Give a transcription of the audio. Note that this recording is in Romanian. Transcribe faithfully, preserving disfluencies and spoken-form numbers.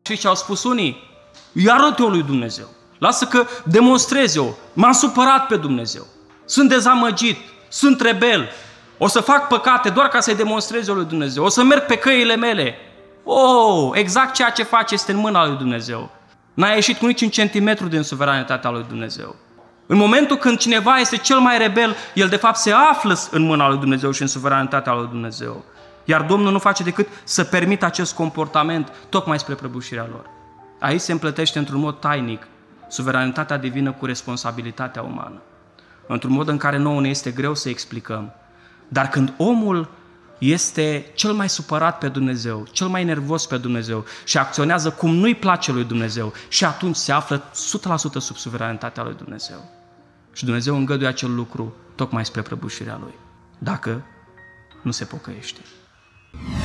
Și ce au spus unii? Îi arăt eu lui Dumnezeu. Lasă că demonstrez eu. M-am supărat pe Dumnezeu. Sunt dezamăgit. Sunt rebel. O să fac păcate doar ca să-i demonstrez eu lui Dumnezeu. O să merg pe căile mele. Oh, exact ceea ce faci este în mâna lui Dumnezeu. N-ai ieșit cu nici un centimetru din suveranitatea lui Dumnezeu. În momentul când cineva este cel mai rebel, el de fapt se află în mâna lui Dumnezeu și în suveranitatea lui Dumnezeu. Iar Domnul nu face decât să permită acest comportament tocmai spre prăbușirea lor. Aici se împletește într-un mod tainic suveranitatea divină cu responsabilitatea umană. Într-un mod în care nouă ne este greu să explicăm. Dar când omul este cel mai supărat pe Dumnezeu, cel mai nervos pe Dumnezeu și acționează cum nu-i place lui Dumnezeu, și atunci se află o sută la sută sub suveranitatea lui Dumnezeu. Și Dumnezeu îngăduie acel lucru tocmai spre prăbușirea lui, dacă nu se pocăiește.